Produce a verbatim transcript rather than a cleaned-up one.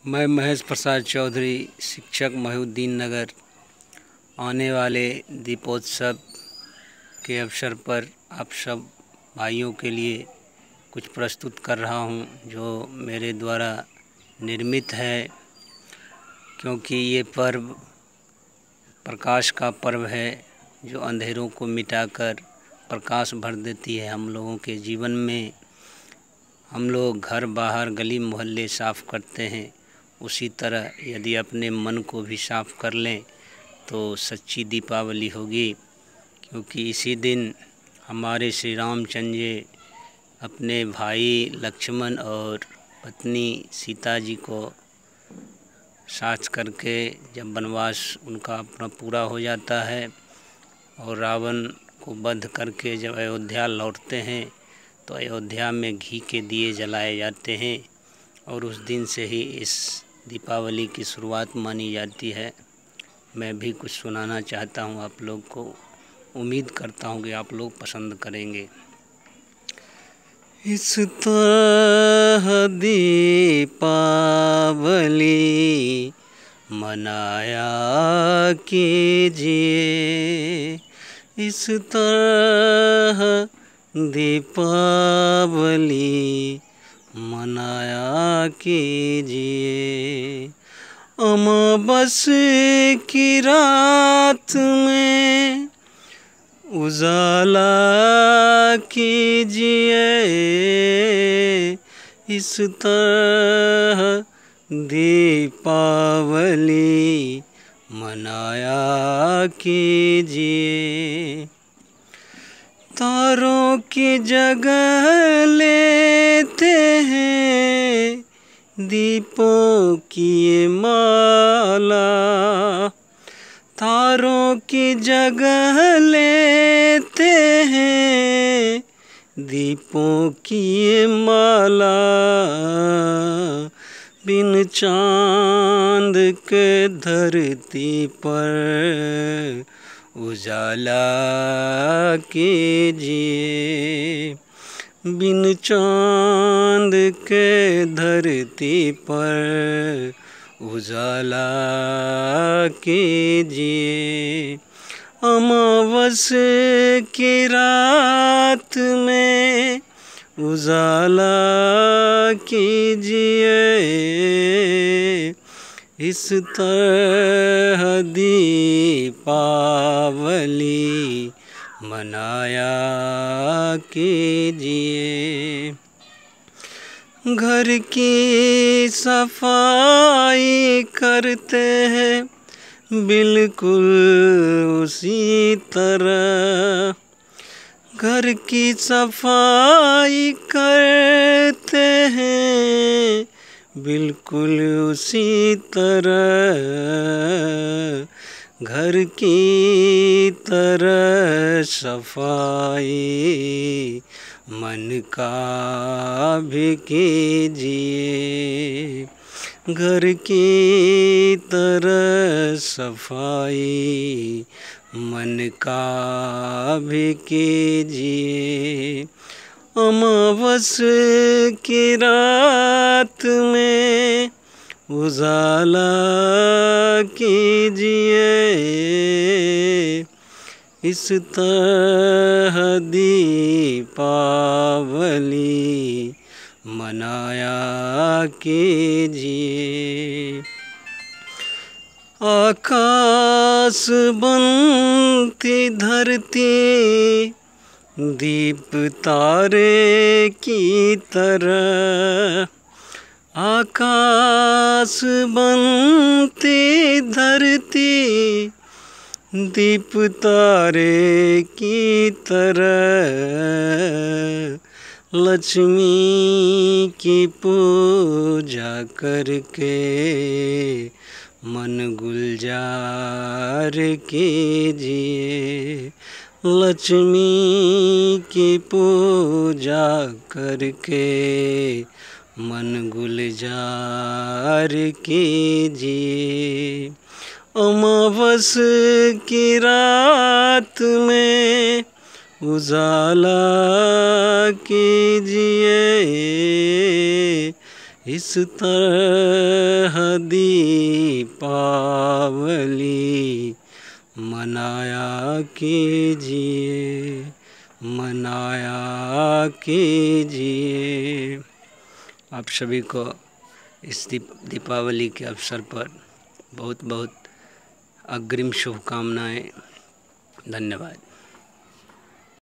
मैं महेश प्रसाद चौधरी, शिक्षक मोहिउद्दीन नगर, आने वाले दीपोत्सव के अवसर पर आप सब भाइयों के लिए कुछ प्रस्तुत कर रहा हूं, जो मेरे द्वारा निर्मित है। क्योंकि ये पर्व प्रकाश का पर्व है, जो अंधेरों को मिटाकर प्रकाश भर देती है हम लोगों के जीवन में। हम लोग घर बाहर गली मोहल्ले साफ़ करते हैं, उसी तरह यदि अपने मन को भी साफ़ कर लें तो सच्ची दीपावली होगी। क्योंकि इसी दिन हमारे श्री रामचंद्र जी अपने भाई लक्ष्मण और पत्नी सीता जी को साथ करके जब वनवास उनका अपना पूरा हो जाता है और रावण को वध करके जब अयोध्या लौटते हैं तो अयोध्या में घी के दिए जलाए जाते हैं और उस दिन से ही इस दीपावली की शुरुआत मानी जाती है। मैं भी कुछ सुनाना चाहता हूँ आप लोग को, उम्मीद करता हूँ कि आप लोग पसंद करेंगे। इस तरह दीपावली मनाया कीजिए, इस तरह दीपावली मनाया कीजिए। अमावस्या की रात में उजाला कीजिए, इस तरह दीपावली मनाया कीजिए। तारों की जगह लेते हैं दीपों की ये माला, तारों की जगह लेते हैं दीपों की ये माला। बिन चांद के धरती पर उजाला कीजिए, बिन चांद के धरती पर उजाला कीजिए। अमावस्या की रात में उजाला कीजिए, इस तरह दीपावली मनाया कीजिए। घर की सफाई करते हैं बिल्कुल उसी तरह, घर की सफाई करते हैं बिल्कुल उसी तरह, घर की तरह सफाई मन का भी कीजिए, घर की तरह सफाई मन का भी कीजिए। अमावस्या की रात में उजाला कीजिए, इस तरह दीपावली मनाया कीजिए। आकाश बनती धरती दीप तारे की तरह, आकाश बनती धरती दीप तारे की तरह, लक्ष्मी की पूजा करके मन गुलजार कीजिए, लक्ष्मी की पूजा करके मन गुलजार कीजिए। अमावस्या की रात में उजाला कीजिए, इस तरह मनाया कीजिए, मनाया कीजिए। आप सभी को इस दीप दीपावली के अवसर पर बहुत बहुत अग्रिम शुभकामनाएं। धन्यवाद।